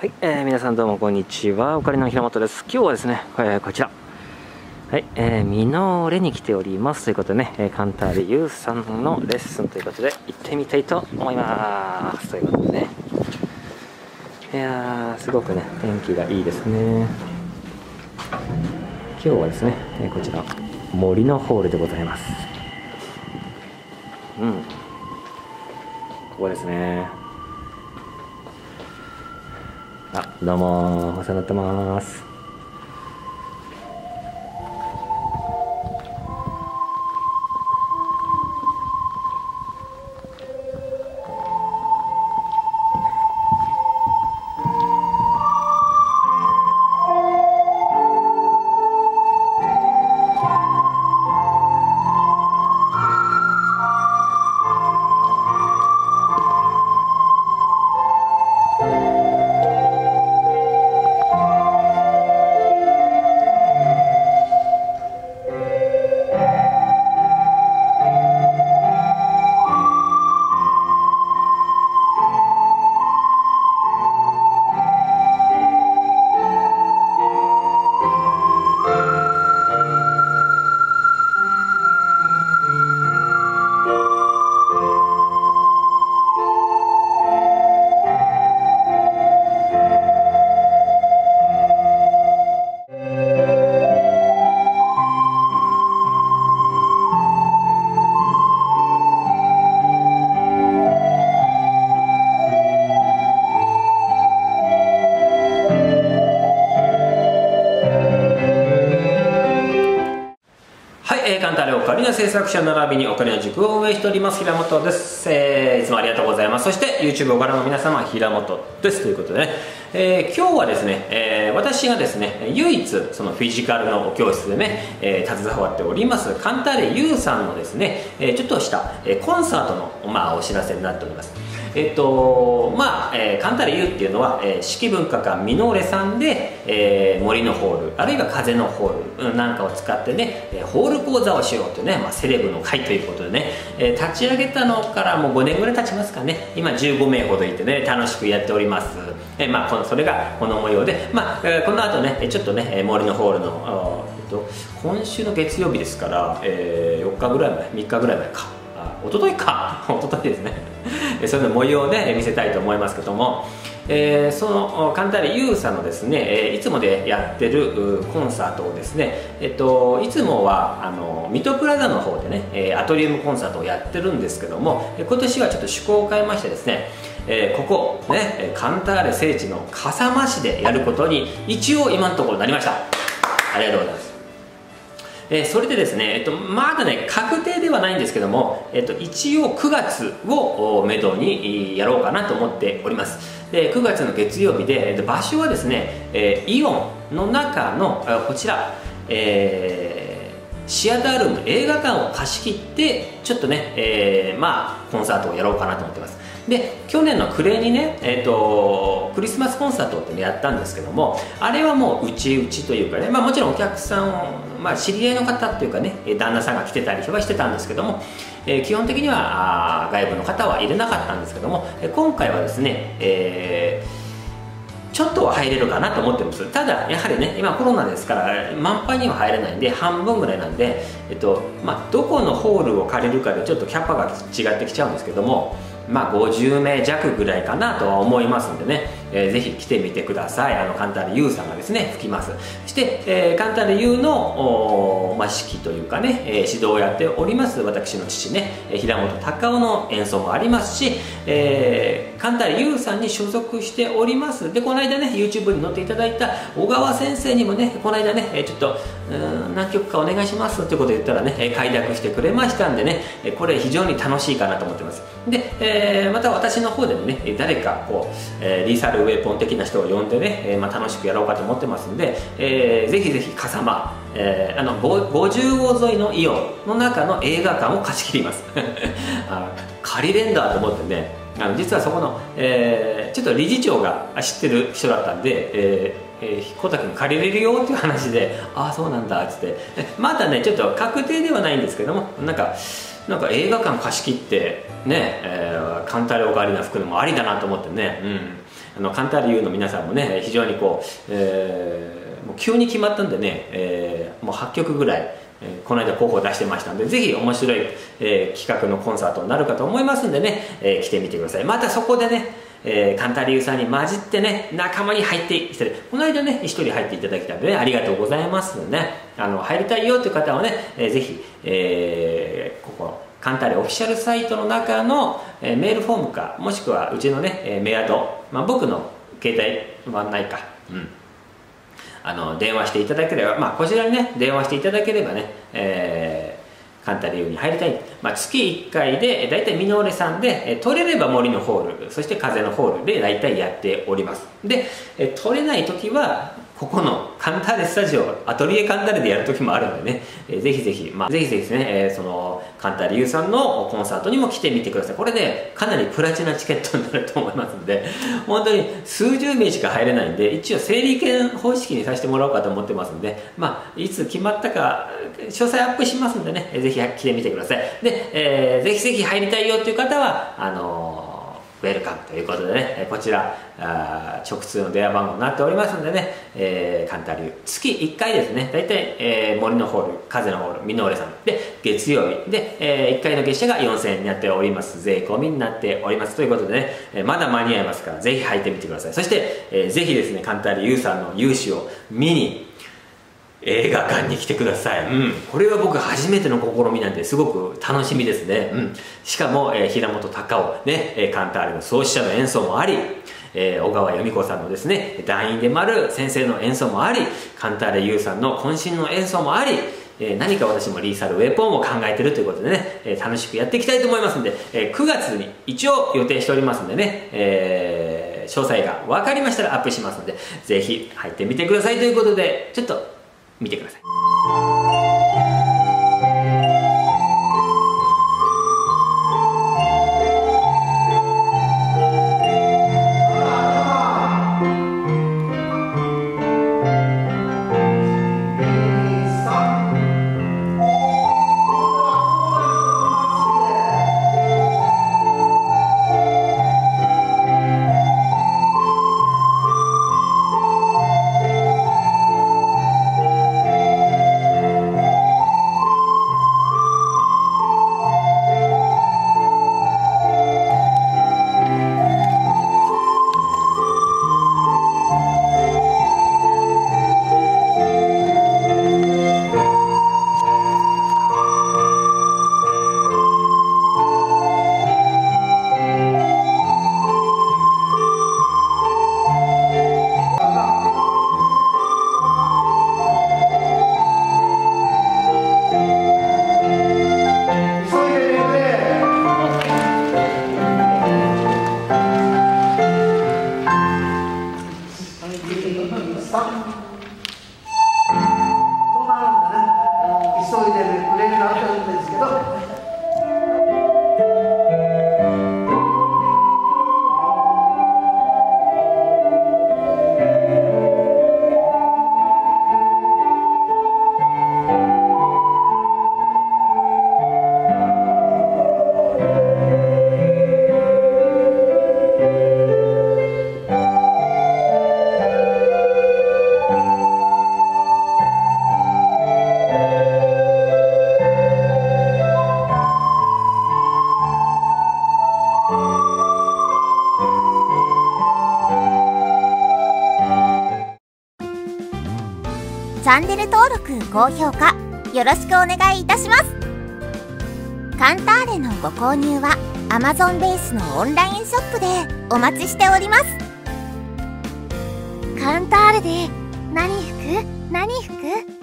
はい、皆さんどうもこんにちは。オカリナの平本です。今日はですね、こちら、はい、ミノーレに来ておりますということでね、カンターレユウさんのレッスンということで行ってみたいと思います。ということでね、いやーすごくね天気がいいですね。今日はですね、こちら森のホールでございます。ここですね。どうもお世話になってます。カンターレオカリナ制作者並びにオカリナ塾を運営しております平本です。いつもありがとうございます。そして YouTube をご覧の皆様平本ですということでね、今日はですね、私がですね唯一そのフィジカルの教室でね、携わっておりますカンターレユウさんのですね、ちょっとしたコンサートの、お知らせになっております。カンターレユウっていうのは、四季文化館ミノーレさんで、森のホールあるいは風のホールなんかを使ってね、ホール講座をしようというね、セレブの会ということでね、立ち上げたのからもう5年ぐらい経ちますかね。今15名ほどいてね楽しくやっております。それがこの模様で、この後ねちょっとね森のホールの今週の月曜日ですから、4日ぐらい前3日ぐらい前か一昨日ですねその模様で見せたいと思いますけども、そのカンターレユウさんのですね、いつもでやってるコンサートをですね、いつもはミトプラザの方でねアトリウムコンサートをやってるんですけども、今年はちょっと趣向を変えましてですね、ここねカンターレ聖地の笠間市でやることに一応今のところなりました。ありがとうございます。それでですね、まだね確定ではないんですけども、一応9月をめどにやろうかなと思っております。で9月の月曜日で、場所はですね、イオンの中のこちら、シアタールーム映画館を貸し切ってちょっとね、コンサートをやろうかなと思ってます。で去年の暮れにね、クリスマスコンサートってやったんですけども、あれはもううちというかね、もちろんお客さんを、知り合いの方っていうかね旦那さんが来てたりはしてたんですけども、基本的には外部の方は入れなかったんですけども、今回はですね、ちょっとは入れるかなと思ってます。ただやはりね今コロナですから満杯には入れないんで半分ぐらいなんで、どこのホールを借りるかでちょっとキャパが違ってきちゃうんですけども、50名弱ぐらいかなとは思いますんでね、ぜひ来てみてください。カンターレユウさんがですね吹きます。そして、カンターレユウの指揮というかね、指導をやっております私の父ね平本隆夫の演奏もありますし、カンターレユウさんに所属しております。でこの間ね YouTube に載っていただいた小川先生にもねこの間ねちょっと何曲かお願いしますってことを言ったらね快諾してくれましたんでね、これ非常に楽しいかなと思ってます。で、また私の方でもね誰かこう、リーサルウェポン的な人を呼んでね、楽しくやろうかと思ってますんで、ぜひぜひ笠間、50号沿いのイオンの中の映画館を貸し切ります借りれんだと思ってね、実はそこの、ちょっと理事長が知ってる人だったんで、小竹君借りれるよっていう話で、ああそうなんだっつって、まだねちょっと確定ではないんですけども、なんか映画館貸し切ってね、カンターレオカリナ吹くのもありだなと思ってね、 カンターレ U の皆さんもね非常にこう、もう急に決まったんでね、もう8曲ぐらいこの間候補を出してましたんで、ぜひ面白い、企画のコンサートになるかと思いますんでね、来てみてください。またそこでね、カンターレ U さんに混じってね、仲間に入ってきて、この間ね1人入っていただきたんでね、ありがとうございますのでね、入りたいよという方はね、ぜひ、ここカンターレオフィシャルサイトの中の、メールフォームか、もしくはうちのね、メアド、僕の携帯はないか、電話していただければ、こちらにね電話していただければね、カンターレ U に入りたい、月1回でだいたいミノーレさんで、取れれば森のホール、そして風のホールでだいたいやっております。で、取れない時はここのカンターレスタジオ、アトリエカンターレでやる時もあるのでね、ぜひぜひですね、そのカンターレ U さんのコンサートにも来てみてください。これでかなりプラチナチケットになると思いますので、本当に数十名しか入れないんで、一応整理券方式にさせてもらおうかと思ってますんで、いつ決まったか詳細アップしますんでね、ぜひ来てみてください。で、ぜひぜひ入りたいよという方はウェルカムということでね、こちら直通の電話番号になっておりますのでね、カンターレ U 月1回ですね、大体、森のホール、風のホール、ミノーレさんで月曜日で、1回の月謝が4000円になっております。税込みになっておりますということでね、まだ間に合いますからぜひ入ってみてください。そして、ぜひですね、カンターレ U さんの勇姿を見に映画館に来てください。これは僕初めての試みなんですごく楽しみですね。しかも、平本隆夫ね、カンターレの創始者の演奏もあり、小川由美子さんのですね団員でもある先生の演奏もあり、カンターレ U さんの渾身の演奏もあり、何か私もリーサルウェポンを考えているということでね、楽しくやっていきたいと思いますので、9月に一応予定しておりますんでね、詳細が分かりましたらアップしますので、ぜひ入ってみてくださいということで、ちょっと見てください。 チャンネル登録・高評価よろしくお願いいたします。カンターレのご購入は Amazon ベースのオンラインショップでお待ちしております。カンターレで何吹く？